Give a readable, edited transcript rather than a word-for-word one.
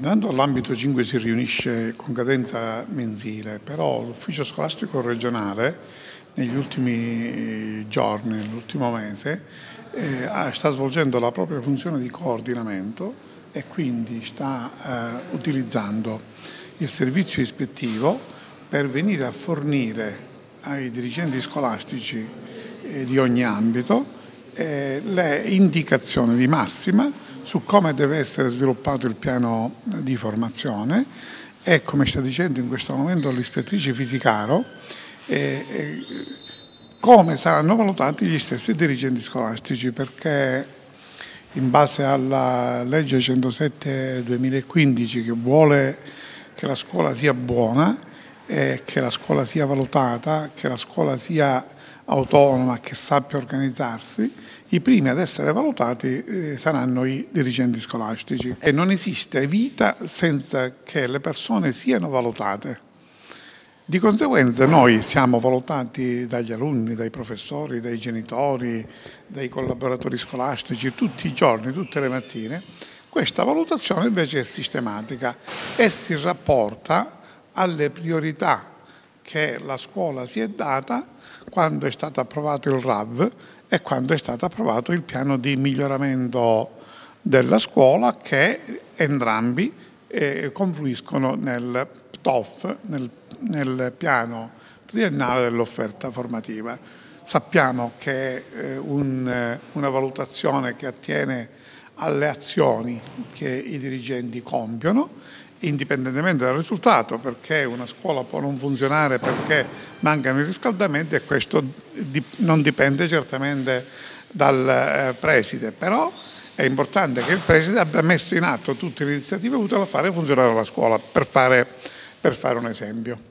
Intanto l'ambito 5 si riunisce con cadenza mensile, però l'ufficio scolastico regionale negli ultimi giorni, nell'ultimo mese, sta svolgendo la propria funzione di coordinamento e quindi sta utilizzando il servizio ispettivo per venire a fornire ai dirigenti scolastici di ogni ambito le indicazioni di massima su come deve essere sviluppato il piano di formazione e, come sta dicendo in questo momento l'ispettrice Fisicaro, come saranno valutati gli stessi dirigenti scolastici, perché in base alla legge 107/2015 che vuole che la scuola sia buona, che la scuola sia valutata, che la scuola sia autonoma, che sappia organizzarsi, i primi ad essere valutati saranno i dirigenti scolastici. E non esiste vita senza che le persone siano valutate. Di conseguenza noi siamo valutati dagli alunni, dai professori, dai genitori, dai collaboratori scolastici tutti i giorni, tutte le mattine. Questa valutazione invece è sistematica e si rapporta alle priorità che la scuola si è data quando è stato approvato il RAV e quando è stato approvato il piano di miglioramento della scuola, che entrambi confluiscono nel PTOF, nel piano triennale dell'offerta formativa. Sappiamo che è una valutazione che attiene alle azioni che i dirigenti compiono, indipendentemente dal risultato, perché una scuola può non funzionare perché mancano i riscaldamenti e questo non dipende certamente dal preside, però è importante che il preside abbia messo in atto tutte le iniziative utili a fare funzionare la scuola, per fare un esempio.